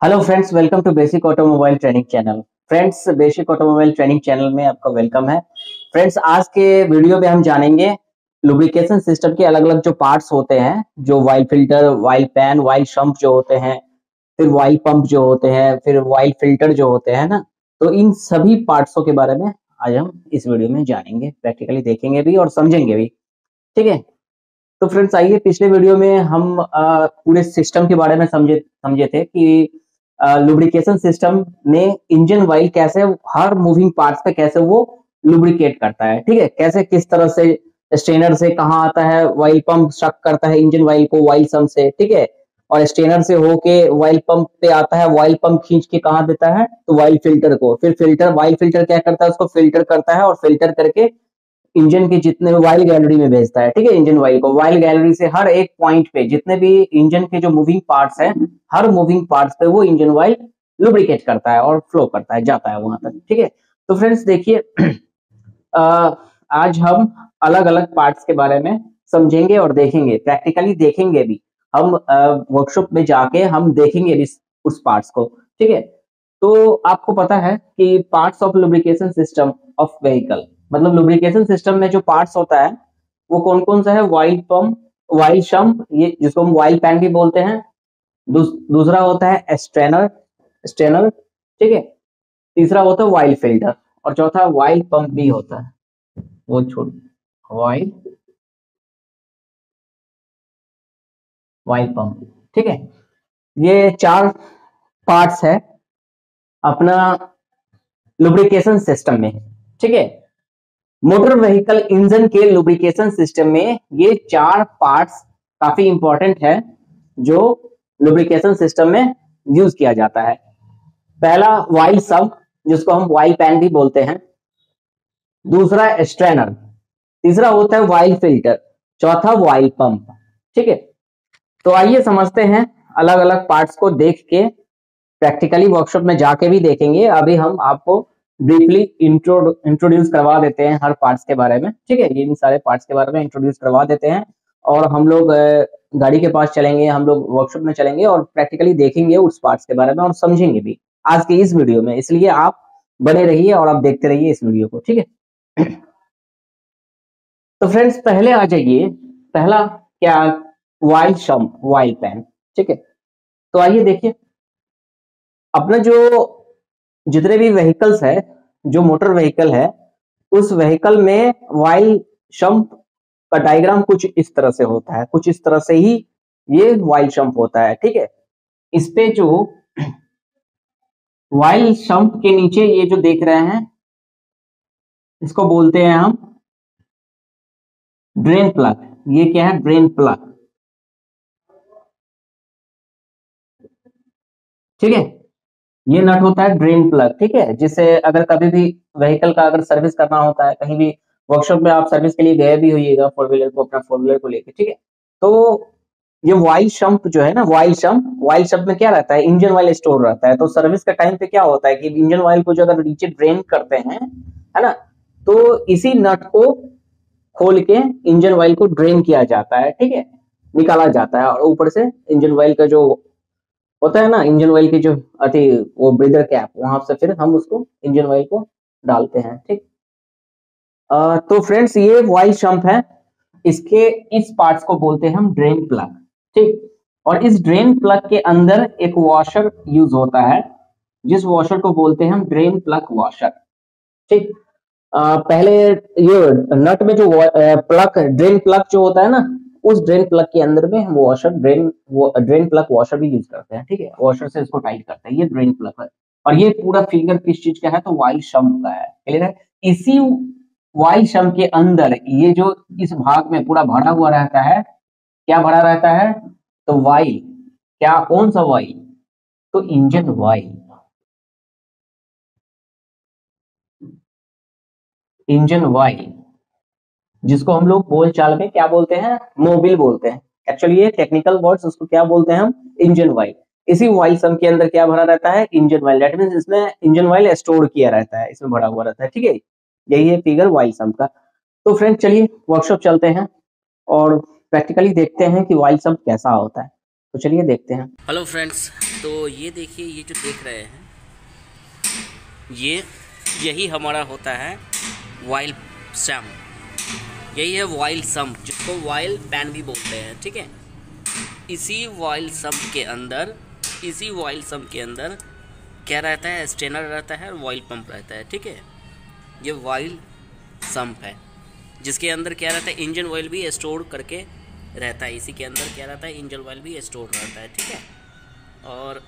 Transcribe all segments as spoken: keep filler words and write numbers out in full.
Hello friends, welcome to basic automobile training channel. Friends, basic automobile training channel में आपका welcome है। Friends, आज के वीडियो में हम जानेंगे लुब्रिकेशन सिस्टम के अलग अलग जो पार्ट्स होते हैं, जो oil filter, oil pan, oil sump जो होते हैं, फिर वाइल पंप जो होते हैं, फिर वाइल फिल्टर जो होते हैं ना। तो इन सभी पार्ट्सों के बारे में आज हम इस वीडियो में जानेंगे, प्रैक्टिकली देखेंगे भी और समझेंगे भी। ठीक है, तो फ्रेंड्स आइए, पिछले वीडियो में हम आ, पूरे सिस्टम के बारे में समझे समझे थे कि लुब्रिकेशन सिस्टम में इंजन वाइल कैसे हर मूविंग पार्ट्स पे कैसे वो लुब्रिकेट करता है। ठीक है, कैसे किस तरह से स्ट्रेनर से कहाँ आता है, वाइल पंप शक करता है इंजन वाइल को वाइल सम से। ठीक है, और स्ट्रेनर से होके वाइल पंप पे आता है, वाइल पंप खींच के कहाँ देता है, तो वाइल फिल्टर को। फिर फिल्टर वाइल फिल्टर क्या करता है, उसको फिल्टर करता है और फिल्टर करके इंजन के जितने वाइल गैलरी में भेजता है। ठीक है, इंजन वाइल को वाइल गैलरी से हर एक पॉइंट पे जितने भी इंजन के जो मूविंग पार्ट्स हैं, हर मूविंग पार्ट्स पे वो इंजन वाइल लुब्रिकेट करता है और फ्लो करता है, जाता है वहां तक। ठीक है, तो फ्रेंड्स देखिए, आज हम अलग अलग पार्ट्स के बारे में समझेंगे और देखेंगे, प्रैक्टिकली देखेंगे भी। हम वर्कशॉप में जाके हम देखेंगे भी उस पार्ट्स को। ठीक है, तो आपको पता है कि parts of lubrication system of vehicle, मतलब लुब्रिकेशन सिस्टम में जो पार्ट्स होता है वो कौन कौन सा है? वाइल पंप, वाइल शंप, ये जिसको हम वाइल पैन भी बोलते हैं। दूस, दूसरा होता है स्ट्रेनर स्ट्रेनर ठीक है, तीसरा होता है वाइल फिल्टर, और चौथा वाइल पंप भी होता है। वो छोड़ वाइल वाइल पंप। ठीक है, ये चार पार्ट्स है अपना लुब्रिकेशन सिस्टम में। ठीक है, मोटर व्हीकल इंजन के लुब्रिकेशन सिस्टम में ये चार पार्ट्स काफी इंपॉर्टेंट है जो लुब्रिकेशन सिस्टम में यूज किया जाता है। पहला वाइल सम्प, जिसको हम वाइल पैन भी बोलते हैं। दूसरा स्ट्रेनर, तीसरा होता है वाइल फिल्टर, चौथा वाइल पंप। ठीक है, तो आइए समझते हैं अलग अलग पार्ट्स को देख के, प्रैक्टिकली वर्कशॉप में जाके भी देखेंगे। अभी हम आपको ब्रीफली इंट्रोड्यूस करवा देते हैं हर पार्ट्स के बारे में। ठीक है, इन सारे पार्ट्स के बारे में इंट्रोड्यूस करवा देते हैं और हम लोग गाड़ी के पास चलेंगे, हम लोग वर्कशॉप में चलेंगे और प्रैक्टिकली देखेंगे उस पार्ट्स के बारे में और समझेंगे भी आज के इस वीडियो में। इसलिए आप बने रहिए और आप देखते रहिए इस वीडियो को। ठीक है, तो फ्रेंड्स पहले आ जाइए, पहला क्या? Oil sump, oil pan. ठीक है, तो आइए देखिए, अपना जो जितने भी व्हीकल्स है, जो मोटर व्हीकल है, उस व्हीकल में वाइल शंप का डायग्राम कुछ इस तरह से होता है, कुछ इस तरह से ही ये वाइल शंप होता है। ठीक है, इस पे जो वाइल शंप के नीचे ये जो देख रहे हैं, इसको बोलते हैं हम ड्रेन प्लग। ये क्या है? Drain plug. ठीक है, ये नट होता है ड्रेन प्लग। ठीक है, जिससे अगर कभी भी व्हीकल का अगर सर्विस करना होता है, कहीं भी वर्कशॉप में आप सर्विस के लिए गए भी होइएगा फोर व्हीलर को, अपना फोर व्हीलर को लेके। ठीक है, तो ये वाइल शंप जो है ना, वाइल शंप, वाइल शंप में क्या रहता है? इंजन ऑयल स्टोर रहता है। तो सर्विस का टाइम पे क्या होता है कि इंजन ऑयल को जो अगर नीचे ड्रेन करते हैं, है ना, तो इसी नट को खोल के इंजन ऑयल को ड्रेन किया जाता है। ठीक है, निकाला जाता है, और ऊपर से इंजन ऑयल का जो होता है ना, इंजन ऑयल की जो अति वो ब्रीदर कैप, वहां से फिर हम उसको इंजन ऑयल को डालते हैं। ठीक, आ, तो फ्रेंड्स ये वाइल शंप है, इसके इस पार्ट्स को बोलते हैं हम ड्रेन प्लग। ठीक, और इस ड्रेन प्लग के अंदर एक वॉशर यूज होता है, जिस वॉशर को बोलते हैं हम ड्रेन प्लग वॉशर। ठीक, आ, पहले ये नट में जो प्लग, ड्रेन प्लग जो होता है ना, उस ड्रेन प्लग के अंदर में हम वॉशर, ड्रेन वो ड्रेन प्लग वॉशर भी यूज करते हैं। ठीक है, वॉशर से इसको टाइट करते हैं, ये ड्रेन प्लग है। और ये पूरा फिगर किस चीज का है? तो वाइल शंप का है। क्लियर है? इसी वाइल शंप के अंदर ये जो इस भाग में पूरा भरा हुआ रहता है, क्या भरा रहता है? तो वाइल। क्या? कौन सा वाइल? तो इंजन वाइल। इंजन वाइल, जिसको हम लोग बोल चाल में क्या बोलते हैं? मोबिल बोलते हैं। एक्चुअली ये टेक्निकल वर्ड्स, उसको क्या बोलते हैं हम? Engine oil. इसी वाइल सम के अंदर क्या भरा रहता है? Engine oil. दैट मींस इसमें इंजन वाइल स्टोर किया रहता है, इसमें भरा हुआ रहता है। ठीक है, यही है फिगर वाइल सम का। तो फ्रेंड चलिए वर्कशॉप चलते हैं और प्रैक्टिकली देखते हैं कि वाइल सम कैसा होता है। तो चलिए देखते हैं। हेलो फ्रेंड्स, तो ये देखिए, ये जो देख रहे हैं ये यही हमारा होता है वाइल सम, यही है वाइल सम, जिसको वाइल पैन भी बोलते हैं। ठीक है, इसी वाइल सम के अंदर इसी वाइल सम के अंदर क्या रहता है, स्ट्रेनर रहता है और वाइल पंप रहता है। ठीक है, ये वाइल सम्प है जिसके अंदर क्या रहता है, इंजन ऑयल भी स्टोर करके रहता है। इसी के अंदर क्या रहता है, इंजन ऑयल भी स्टोर रहता है। ठीक है, और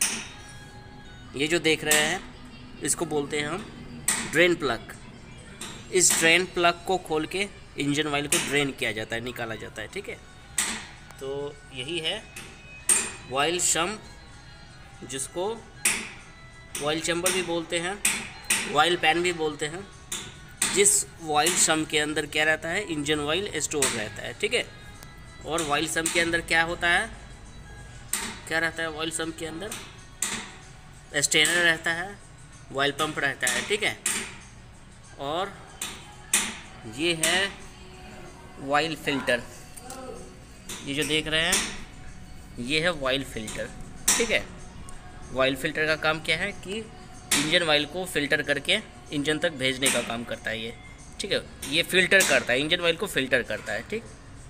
ये जो देख रहे हैं इसको बोलते हैं हम ड्रेन प्लग। इस ड्रेन प्लग को खोल के इंजन ऑयल को ड्रेन किया जाता है, निकाला जाता है। ठीक है, तो यही है वाइल सम्प, जिसको वाइल चैम्बर भी बोलते हैं, वाइल पैन भी बोलते हैं, जिस वाइल सम्प के अंदर क्या रहता है, इंजन ऑयल स्टोर रहता है। ठीक है, और वाइल सम्प के अंदर क्या होता है, क्या रहता है, वाइल सम्प के अंदर स्ट्रेनर रहता है, वाइल पंप रहता है। ठीक है, और ये है वाइल फिल्टर, ये जो देख रहे हैं ये है वाइल फिल्टर। ठीक है, वाइल फिल्टर का काम क्या है कि इंजन ऑयल को फ़िल्टर करके इंजन तक भेजने का काम करता है ये। ठीक है, ये फ़िल्टर करता है, इंजन ऑयल को फ़िल्टर करता है। ठीक,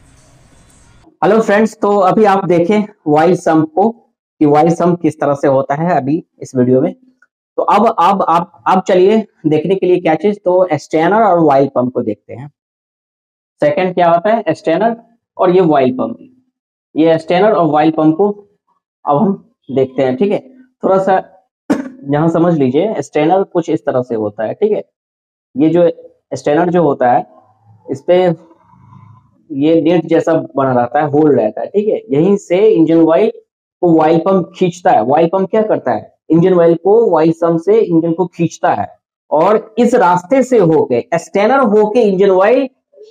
हेलो फ्रेंड्स, तो अभी आप देखें वाइल सम्प को कि वाइल सम्प किस तरह से होता है अभी इस वीडियो में। तो अब अब आप अब चलिए देखने के लिए क्या चीज, तो स्ट्रेनर और वाइल पंप को देखते हैं। सेकंड क्या होता है, स्ट्रेनर और ये वाइल पंप। ये स्ट्रेनर और वाइल पंप को अब हम देखते हैं। ठीक है, थोड़ा सा यहाँ समझ लीजिए, स्ट्रेनर कुछ इस तरह से होता है। ठीक है, ये जो स्ट्रेनर जो होता है इस पे ये नेट जैसा बना रहता है, होल रहता है। ठीक है, यहीं से इंजन ऑयल को वाइल पंप खींचता है। वाइल पंप क्या करता है, इंजन ऑयल को वाइल सम्प से इंजन को खींचता है, और इस रास्ते से होके स्ट्रेनर होके इंजन ऑयल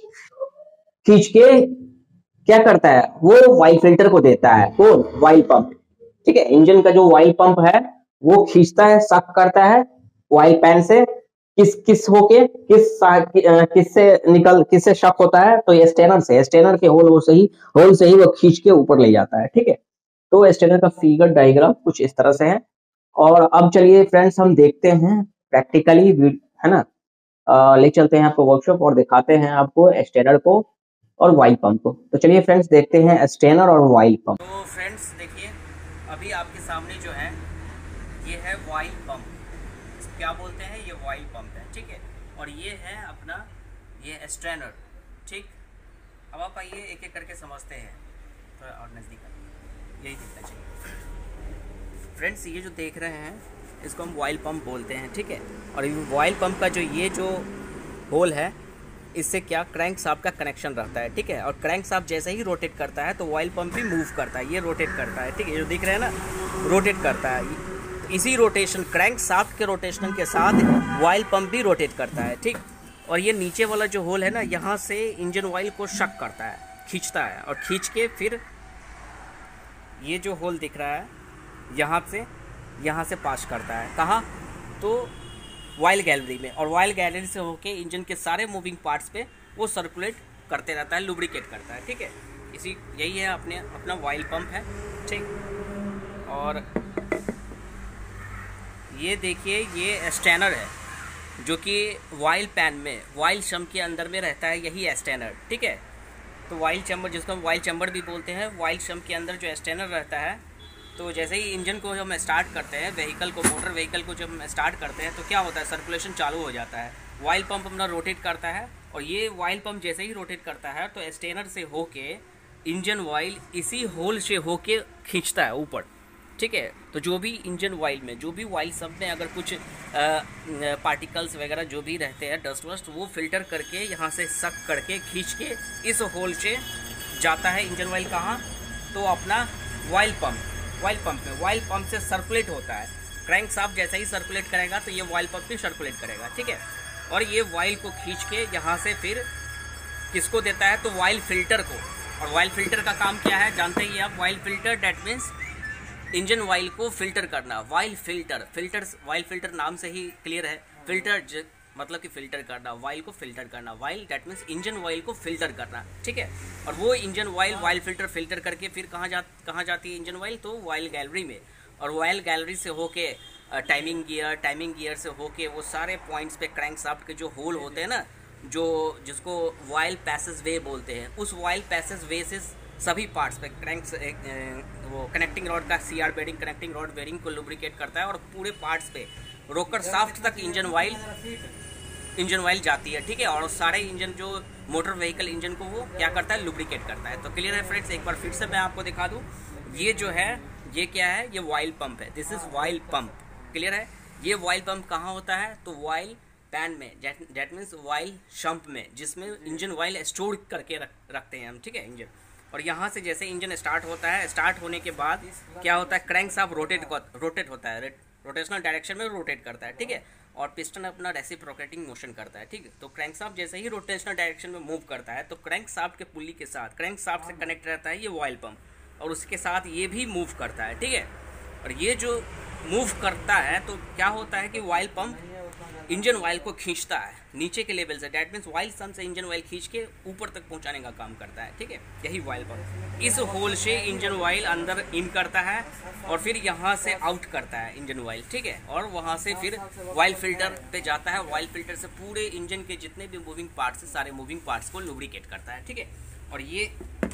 खींच के क्या करता है, वो वाइल फिल्टर को देता है, वो वाइल पंप। ठीक है, इंजन का जो वाइल पंप है वो खींचता है, सक करता है वाइल पैन से, किस किस होके किस किससे निकल किससे शक होता है, तो ये स्ट्रेनर से, स्ट्रेनर के होल से ही होल से ही वो खींच के ऊपर ले जाता है। ठीक है, तो स्ट्रेनर का फिगर डायग्राम कुछ इस तरह से है। और अब चलिए फ्रेंड्स हम देखते हैं प्रैक्टिकली, है ना, आ, ले चलते हैं आपको वर्कशॉप और दिखाते हैं आपको स्ट्रेनर को और वाइल पंप को। तो चलिए फ्रेंड्स देखते हैं स्ट्रेनर और वाइल पंप। तो फ्रेंड्स देखिए, अभी आपके सामने जो है ये है वाइल पंप, क्या बोलते हैं, ये वाइल पंप है। ठीक है, और ये है अपना ये स्ट्रेनर। ठीक, अब आप आइए एक एक करके समझते हैं, थोड़ा और नज़दीक आइए, यही दिखना चाहिए। फ्रेंड्स ये जो देख रहे हैं इसको हम वाइल पंप बोलते हैं। ठीक है, और वाइल पंप का जो ये जो होल है, इससे क्या क्रैंक शाफ्ट का कनेक्शन रहता है। ठीक है, और क्रैंक शाफ्ट जैसे ही रोटेट करता है तो वाइल पंप भी मूव करता है, ये रोटेट करता है। ठीक है, ये जो दिख रहे हैं ना, रोटेट करता है। इसी रोटेशन, क्रैंक शाफ्ट के रोटेशन के साथ वाइल पंप भी रोटेट करता है। ठीक, और ये नीचे वाला जो होल है ना, यहाँ से इंजन ऑयल को शक करता है, खींचता है, और खींच के फिर ये जो होल दिख रहा है यहाँ से यहाँ से पास करता है, कहाँ, तो वाइल गैलरी में, और वाइल गैलरी से होके इंजन के सारे मूविंग पार्ट्स पे वो सर्कुलेट करते रहता है, लुब्रिकेट करता है। ठीक है, इसी यही है अपने अपना वाइल पंप है। ठीक, और ये देखिए ये स्ट्रेनर है जो कि वाइल पैन में, वाइल सम्प के अंदर में रहता है, यही स्ट्रेनर। ठीक है, तो वाइल चैम्बर, जिसको हम वाइल चैम्बर भी बोलते हैं, वाइल सम्प के अंदर जो स्ट्रेनर रहता है, तो जैसे ही इंजन को जब हम स्टार्ट करते हैं, व्हीकल को, मोटर व्हीकल को जब हम स्टार्ट करते हैं, तो क्या होता है, सर्कुलेशन चालू हो जाता है, वाइल पंप अपना रोटेट करता है, और ये वाइल पंप जैसे ही रोटेट करता है तो स्ट्रेनर से होके इंजन ऑयल इसी होल से होके खींचता है ऊपर। ठीक है, तो जो भी इंजन ऑयल में, जो भी वाइल सम्प में अगर कुछ पार्टिकल्स वगैरह जो भी रहते हैं, डस्ट वस्ट, वो फिल्टर करके यहाँ से सक करके खींच के इस होल से जाता है इंजन ऑयल, कहाँ, तो अपना वाइल पंप, वाइल पंप में, वाइल पंप से सर्कुलेट होता है। क्रैंक शाफ्ट जैसे ही सर्कुलेट करेगा तो ये वाइल पंप भी सर्कुलेट करेगा। ठीक है, और ये वाइल को खींच के यहाँ से फिर किसको देता है, तो वाइल फिल्टर को। और वाइल फिल्टर का काम क्या है, जानते ही आप, oil filter that means engine oil को फिल्टर करना। Oil filter, filter, oil filter नाम से ही क्लियर है, फिल्टर मतलब कि फ़िल्टर करना, वाइल को फ़िल्टर करना, oil that means engine oil को फ़िल्टर करना। ठीक है, और वो engine oil oil filter filter करके फिर कहाँ जा कहाँ जाती है इंजन ऑयल, तो वाइल गैलरी में। और ऑयल गैलरी से होके टाइमिंग गियर, टाइमिंग गियर से होके वो सारे पॉइंट्स पे क्रैंकशाफ्ट के जो होल होते हैं ना, जो जिसको वाइल पैसेज वे बोलते हैं, उस वाइल पैसेज वे से सभी पार्ट्स पे क्रैंक्स वो कनेक्टिंग रॉड का C R bearing, connecting rod bearing को लुब्रिकेट करता है और पूरे पार्ट्स पे रोकर शाफ्ट तक इंजन वाइल इंजन वाइल जाती है, ठीक है। और सारे इंजन जो मोटर व्हीकल इंजन को वो क्या करता है, लुब्रिकेट करता है। तो क्लियर है फ्रेंड्स, एक बार फिर से मैं आपको दिखा दूँ, ये जो है ये क्या है, ये वाइल पंप है, this is oil pump. Clear है। ये वाइल पंप कहाँ होता है, तो वाइल पैन में, डेट मीन्स वाइल शंप में, जिसमें इंजन वाइल स्टोर करके रख, रखते हैं हम, ठीक है, इंजन। और यहाँ से जैसे इंजन स्टार्ट होता है, स्टार्ट होने के बाद क्या होता है, क्रैंक शाफ्ट रोटेट रोटेट होता है, रोटेशनल डायरेक्शन में रोटेट करता है, ठीक है। और पिस्टन अपना रेसिप्रोकेटिंग मोशन करता है, ठीक है। तो क्रैंक शाफ्ट जैसे ही रोटेशनल डायरेक्शन में मूव करता है, तो क्रैंक शाफ्ट के पुल्ली के साथ, क्रैंक शाफ्ट से कनेक्ट रहता है ये वाइल पंप, और उसके साथ ये भी मूव करता है, ठीक है। और ये जो मूव करता है तो क्या होता है कि वाइल पंप इंजन वाइल को खींचता है नीचे के लेवल से, डैट मीन्स वाइल सम से इंजन वाइल खींच के ऊपर तक पहुंचाने का काम करता है, ठीक है, यही वाइल पंप। इस होल से इंजन वाइल अंदर इन करता है और फिर यहाँ से आउट करता है इंजन वाइल, ठीक है। और वहाँ से फिर वाइल फिल्टर पे जाता है, वाइल फिल्टर से पूरे इंजन के जितने भी मूविंग पार्ट्स हैं, सारे मूविंग पार्ट्स को लुब्रिकेट करता है, ठीक है। और ये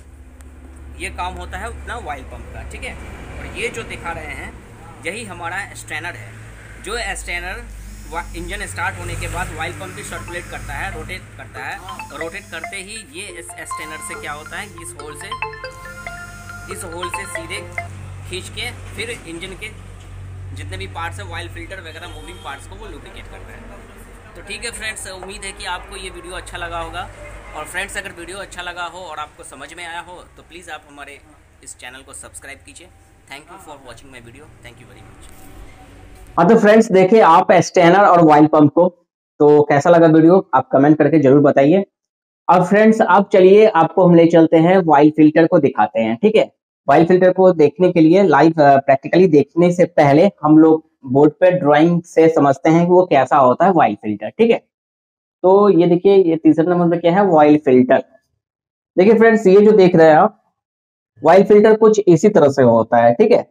ये काम होता है अपना वाइल पंप का, ठीक है। और ये जो दिखा रहे हैं यही हमारा स्ट्रेनर है, जो स्ट्रेनर इंजन स्टार्ट होने के बाद वाइल पंप भी सर्कुलेट करता है, रोटेट करता है। रोटेट करते ही ये इस स्ट्रेनर से क्या होता है, इस होल से इस होल से सीधे खींच के फिर इंजन के जितने भी पार्ट्स है, वाइल फिल्टर वगैरह मूविंग पार्ट्स को वो लुब्रिकेट करता है। तो ठीक है फ्रेंड्स, उम्मीद है कि आपको ये वीडियो अच्छा लगा होगा। और फ्रेंड्स, अगर वीडियो अच्छा लगा हो और आपको समझ में आया हो तो प्लीज़ आप हमारे इस चैनल को सब्सक्राइब कीजिए। Thank you for watching my video, thank you very much. हाँ तो फ्रेंड्स, देखिए आप स्ट्रेनर और वाइल पंप को, तो कैसा लगा वीडियो आप कमेंट करके जरूर बताइए। अब फ्रेंड्स, अब चलिए आपको हम ले चलते हैं वाइल फिल्टर को दिखाते हैं, ठीक है। वाइल फिल्टर को देखने के लिए लाइव प्रैक्टिकली देखने से पहले हम लोग बोर्ड पे ड्राइंग से समझते हैं कि वो कैसा होता है वाइल फिल्टर, ठीक है। तो ये देखिए, ये तीसरे नंबर पे क्या है, वाइल फिल्टर। देखिए फ्रेंड्स, ये जो देख रहे हैं आप, वाइल फिल्टर कुछ इसी तरह से होता है, ठीक है।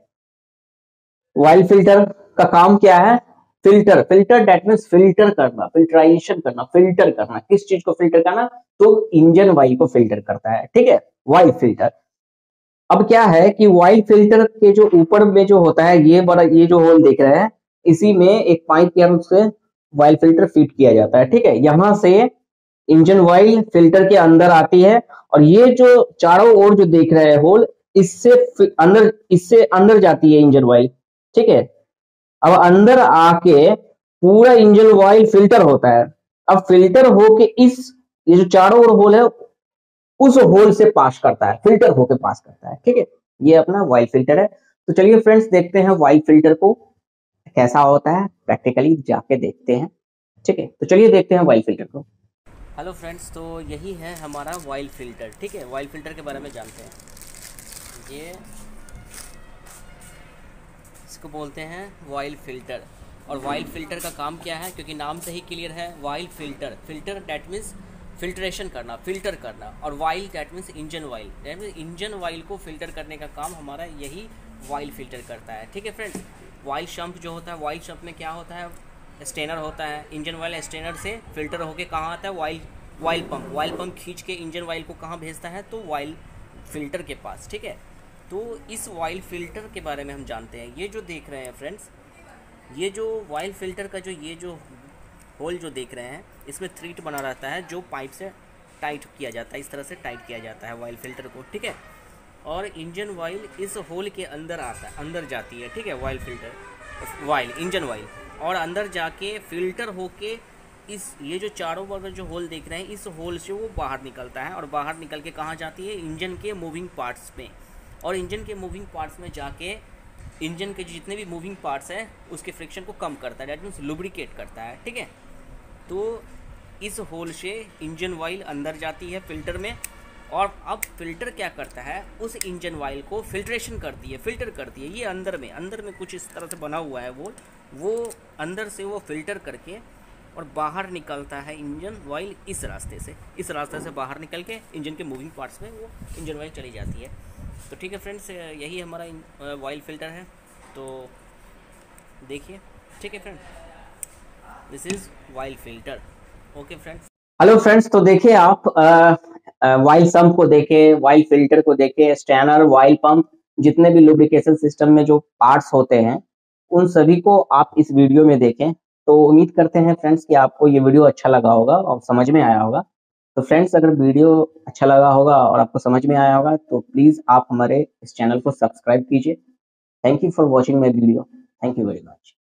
वाइल फिल्टर का काम क्या है, filter filter that means filter करना, फिल्ट्राइजेशन करना, फिल्टर करना। किस चीज को फिल्टर करना, तो इंजन वाइल को फिल्टर करता है, ठीक है, वाइल फिल्टर। अब क्या है कि वाइल फिल्टर के जो ऊपर में जो होता है, ये बड़ा ये जो होल देख रहे हैं, इसी में एक पाइप के अंदर से वाइल फिल्टर फिट किया जाता है, ठीक है। यहां से इंजन वाइल फिल्टर के अंदर आती है, और ये जो चारों ओर जो देख रहे हैं होल, इससे अंदर इससे अंदर जाती है इंजन वाइल, ठीक है। अब अंदर आके पूरा इंजन वाइल फिल्टर होता है। अब फिल्टर होके इस ये जो चारों ओर होल है, उस होल से पास करता है, फिल्टर होके पास करता है, ठीक है। ये अपना वाइल फिल्टर है। तो चलिए फ्रेंड्स, देखते हैं वाइल फिल्टर को कैसा होता है, प्रैक्टिकली जाके देखते हैं, ठीक है। तो चलिए देखते हैं वाइल फिल्टर को। हेलो फ्रेंड्स, तो यही है हमारा वाइल फिल्टर, ठीक है। वाइल फिल्टर के बारे में जानते हैं। ये इसको बोलते हैं वाइल फिल्टर। और वाइल फिल्टर का काम क्या है, क्योंकि नाम से ही क्लियर है, oil filter. Filter that means filtration करना, फिल्टर करना, और oil that means engine oil, that means engine oil को फिल्टर करने का काम हमारा यही वाइल फिल्टर करता है, ठीक है फ्रेंड्स। वाइल शंप जो होता है, वाइल शंप में क्या होता है, स्ट्रेनर होता है, इंजन वाइल स्ट्रेनर से फिल्टर होके कहाँ आता है, oil oil pump. Oil pump खींच के इंजन वाइल को कहाँ भेजता है, तो वाइल फिल्टर के पास, ठीक है। तो इस वाइल फिल्टर के बारे में हम जानते हैं। ये जो देख रहे हैं फ्रेंड्स, ये जो वाइल फिल्टर का जो ये जो होल जो देख रहे हैं, इसमें थ्रीट बना रहता है, जो पाइप से टाइट किया जाता है, इस तरह से टाइट किया जाता है वाइल फिल्टर को, ठीक है। और इंजन वाइल इस होल के अंदर आता है, अंदर जाती है, ठीक है, oil filter oil engine oil, और अंदर जाके फिल्टर होके इस ये जो चारों बगल जो होल देख रहे हैं, इस होल से वो बाहर निकलता है, और बाहर निकल के कहाँ जाती है, इंजन के मूविंग पार्ट्स में। और इंजन के मूविंग पार्ट्स में जाके इंजन के जितने भी मूविंग पार्ट्स हैं उसके फ्रिक्शन को कम करता है, डैट मीन्स लुब्रिकेट करता है, ठीक है। तो इस होल से इंजन वाइल अंदर जाती है फिल्टर में, और अब फिल्टर क्या करता है, उस इंजन वाइल को फिल्ट्रेशन करती है, फिल्टर करती है। ये अंदर में अंदर में कुछ इस तरह से बना हुआ है वो वो अंदर से वो फिल्टर करके और बाहर निकलता है इंजन वाइल इस रास्ते से, इस रास्ते से बाहर निकल के इंजन के मूविंग पार्ट्स में वो इंजन वाइल चली जाती है। तो ठीक है फ्रेंड्स, यही हमारा वाइल फिल्टर है। तो देखिए, ठीक है friend, this is oil filter. Okay friends. Hello friends, तो देखिए आप वाइल सम्प को देखे, वाइल फिल्टर को देखे, स्टैनर, वाइल पंप, जितने भी लुब्रिकेशन सिस्टम में जो पार्ट्स होते हैं उन सभी को आप इस वीडियो में देखें। तो उम्मीद करते हैं फ्रेंड्स कि आपको ये वीडियो अच्छा लगा होगा और समझ में आया होगा। तो फ्रेंड्स, अगर वीडियो अच्छा लगा होगा और आपको समझ में आया होगा तो प्लीज आप हमारे इस चैनल को सब्सक्राइब कीजिए। Thank you for watching my video. Thank you very much.